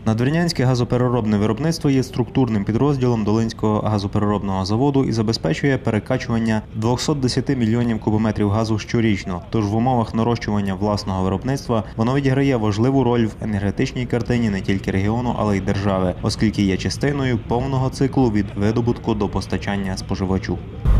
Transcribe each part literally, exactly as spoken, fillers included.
Надвірнянське газопереробне виробництво є структурним підрозділом Долинського газопереробного заводу і забезпечує перекачування двохсот десяти мільйонів кубометрів газу щорічно. Тож в умовах нарощування власного виробництва воно відіграє важливу роль в енергетичній картині не тільки регіону, але й держави, оскільки є частиною повного циклу від видобутку до постачання споживачу.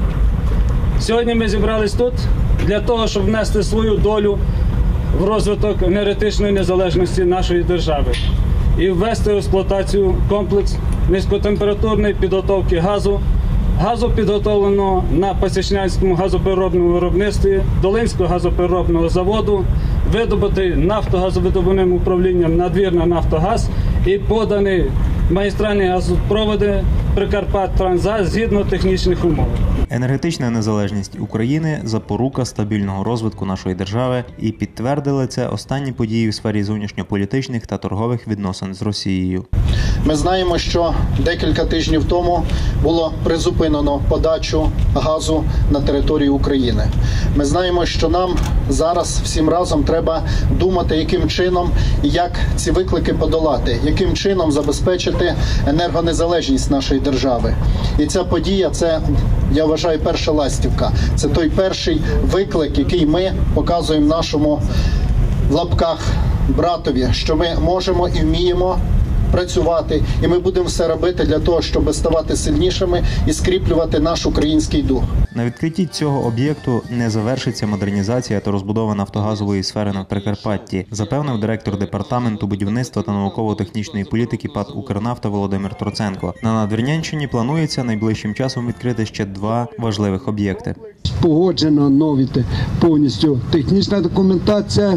Сьогодні ми зібрались тут для того, щоб внести свою долю в розвиток енергетичної незалежності нашої держави і ввести в експлуатацію комплекс низькотемпературної підготовки газу, газу підготовленого на Пасічнянському газопереробному виробництві Долинського газопереробного заводу, видобутий нафтогазовидобувним управлінням «Надвірна Нафтогаз» і поданий магістральні газопроводи «Прикарпаттранзгаз» згідно технічних умов. Енергетична незалежність України – запорука стабільного розвитку нашої держави, і підтвердили це останні події в сфері зовнішньополітичних та торгових відносин з Росією. Ми знаємо, що декілька тижнів тому було призупинено подачу газу на територію України. Ми знаємо, що нам зараз всім разом треба думати, яким чином і як ці виклики подолати, яким чином забезпечити енергонезалежність нашої держави. І ця подія – це, я вважаю, перша ластівка. Це той перший виклик, який ми показуємо нашому, в лапках, братові, що ми можемо і вміємо працювати, і ми будемо все робити для того, щоб ставати сильнішими і скріплювати наш український дух. На відкритті цього об'єкту не завершиться модернізація та розбудова нафтогазової сфери на Прикарпатті, запевнив директор департаменту будівництва та науково-технічної політики ПАТ «Укрнафта» Володимир Троценко. На Надвірнянщині планується найближчим часом відкрити ще два важливих об'єкти. Погоджено нові повністю технічна документація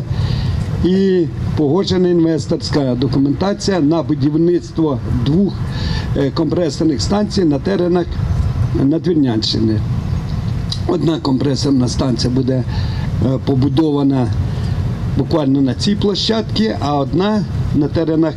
і погоджена інвесторська документація на будівництво двох компресорних станцій на теренах Надвірнянщини. Одна компресорна станція буде побудована буквально на цій площадці, а одна на теренах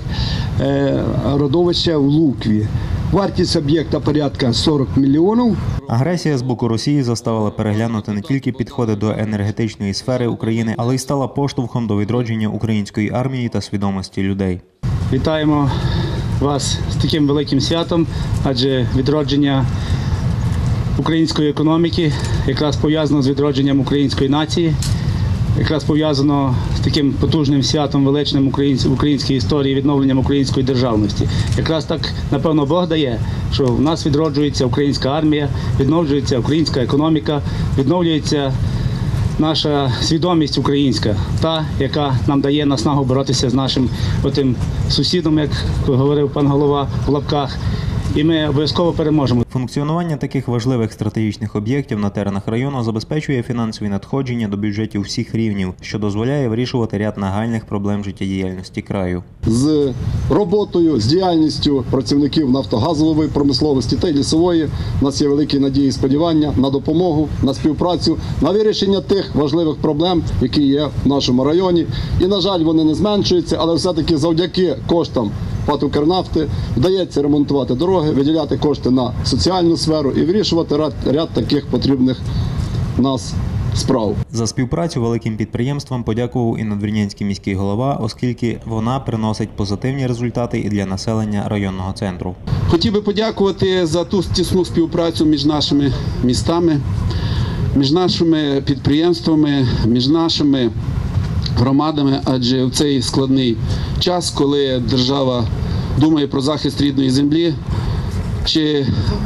родовища в Лукві. Вартість об'єкта порядка сорок мільйонів. Агресія з боку Росії заставила переглянути не тільки підходи до енергетичної сфери України, але й стала поштовхом до відродження української армії та свідомості людей. Вітаємо вас з таким великим святом, адже відродження української економіки якраз пов'язано з відродженням української нації, якраз пов'язано з таким потужним святом величним в українській історії, відновленням української державності. Якраз так, напевно, Бог дає, що в нас відроджується українська армія, відновлюється українська економіка, відновлюється наша свідомість українська, та, яка нам дає наснагу боротися з нашим отим сусідом, як говорив пан голова в лапках. І ми обов'язково переможемо. Функціонування таких важливих стратегічних об'єктів на теренах району забезпечує фінансові надходження до бюджетів всіх рівнів, що дозволяє вирішувати ряд нагальних проблем життєдіяльності краю. З роботою, з діяльністю працівників нафтогазової промисловості та лісової у нас є великі надії і сподівання на допомогу, на співпрацю, на вирішення тих важливих проблем, які є в нашому районі. І, на жаль, вони не зменшуються, але все-таки завдяки коштам ПАТ «Укрнафти» вдається ремонтувати дороги, виділяти кошти на соціальну сферу і вирішувати ряд, ряд таких потрібних нас справ. За співпрацю великим підприємствам подякував і надвірнянський міський голова, оскільки вона приносить позитивні результати і для населення районного центру. Хотів би подякувати за ту тісну співпрацю між нашими містами, між нашими підприємствами, між нашими громадами, адже в цей складний час, коли держава думає про захист рідної землі, чи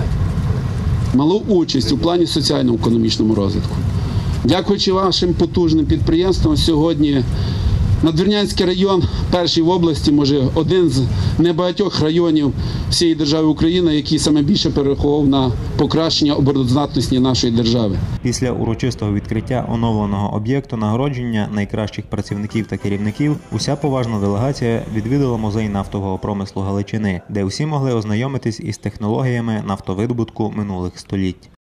малу участь у плані соціально-економічному розвитку. Дякуючи вашим потужним підприємствам, сьогодні Надвірнянський район, перший в області, може один з небагатьох районів всієї держави України, який саме більше перерахував на покращення обороноздатності нашої держави. Після урочистого відкриття оновленого об'єкту нагородження найкращих працівників та керівників уся поважна делегація відвідала музей нафтового промислу Галичини, де усі могли ознайомитись із технологіями нафтовидобутку минулих століть.